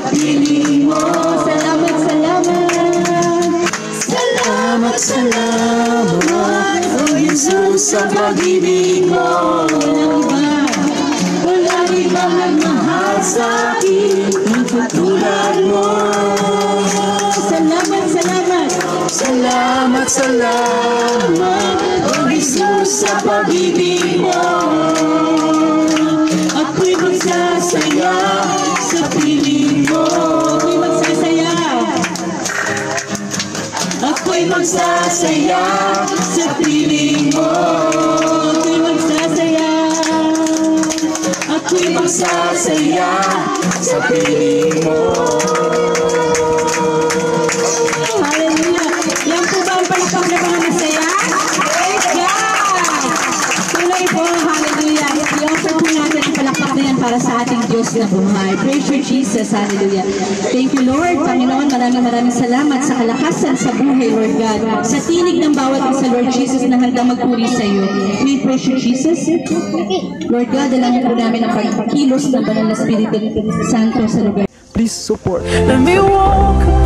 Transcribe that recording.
piling mo. Salamat, salamat. Salamat, salamat, O Jesus, sa pag-ibig mo. Walang ibang nagmahal sa akin katulad mo. Salamat, salamat. Salamat, salamat, O Jesus, sa pag-ibig mo. Ako'y magsasaya sa piling mo. Ako'y magsasaya. Ako'y magsasaya sa piling mo. Ako'y magsasaya. Ako'y magsasaya sa piling mo. Hallelujah. Yan po ba ang palakpak na mga masaya? Praise God! Tuloy po, hallelujah. I-offer po natin ang palakpak na yan para sa ating Diyos na buhay. Praise you, Jesus. Hallelujah. Thank you, Lord. Panginoon, maraming salamat sa kalakasan sa buhay, Lord God. Sa tinig ng bawat isa, Lord Jesus, na handang magpuri sa iyo. We praise you, Jesus. Lord God, dalangin po namin ang pagkilos ng Banal na Espiritu Santo sa lugar. Please support. Let me walk